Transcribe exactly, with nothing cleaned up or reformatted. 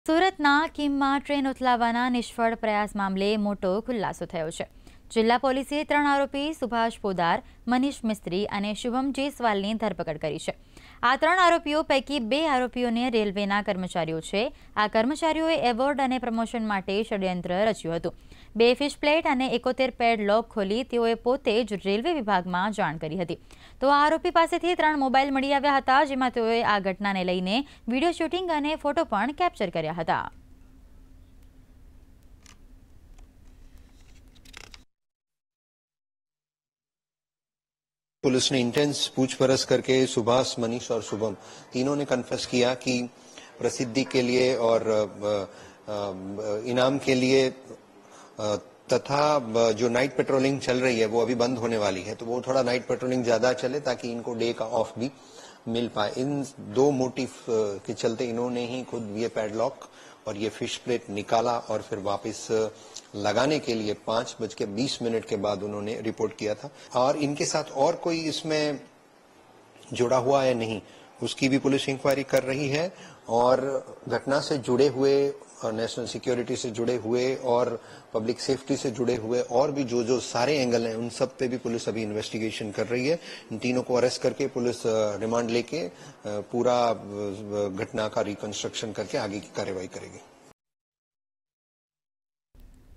સુરતના કિમમાં ટ્રેન ઉથલાવવાના નિષ્ફળ પ્રયાસ મામલે મોટો ખુલાસો થયો છે। જિલ્લા પોલીસે ત્રણ આરોપી સુભાષ પોદાર, મનીષ મિસ્ત્રી અને શુભમ જયસ્વાલની ધરપકડ કરી છે। આ ત્રણ આરોપીઓ પૈકી બે આરોપીઓને રેલવેના કર્મચારીઓ છે। આ કર્મચારીઓએ એવોર્ડ અને પ્રમોશન માટે ષડયંત્ર રચ્યું હતું। બે ફિશ પ્લેટ અને એકોતેર પેડ લોક ખોલી તેઓએ પોતે જ રેલવે વિભાગમાં જાણ કરી હતી। તો આ આરોપી પાસેથી ત્રણ મોબાઈલ મળી આવ્યા હતા, જેમાં તેઓએ આ ઘટનાને લઈને વિડીયો શૂટિંગ અને ફોટો પણ કેપ્ચર કર્યા હતા। पुलिस ने इंटेंस पूछपरछ करके सुभाष, मनीष और शुभम तीनों ने कन्फेस किया कि प्रसिद्धि के लिए और इनाम के लिए तथा जो नाइट पेट्रोलिंग चल रही है वो अभी बंद होने वाली है, तो वो थोड़ा नाइट पेट्रोलिंग ज्यादा चले ताकि इनको डे का ऑफ भी मिल पाए। इन दो मोटिव के चलते इन्होंने ही खुद ये पैडलॉक और ये फिश प्लेट निकाला और फिर वापस लगाने के लिए पांच बज के बीस मिनट के बाद उन्होंने रिपोर्ट किया था। और इनके साथ और कोई इसमें जुड़ा हुआ है नहीं, उसकी भी पुलिस इंक्वायरी कर रही है। और घटना से जुड़े हुए, नेशनल सिक्योरिटी से जुड़े हुए और पब्लिक सेफ्टी से जुड़े हुए और भी जो जो सारे एंगल हैं, उन सब पे भी पुलिस अभी इन्वेस्टिगेशन कर रही है। इन तीनों को अरेस्ट करके पुलिस रिमांड लेके पूरा घटना का रिकंस्ट्रक्शन करके आगे की कार्रवाई करेगी।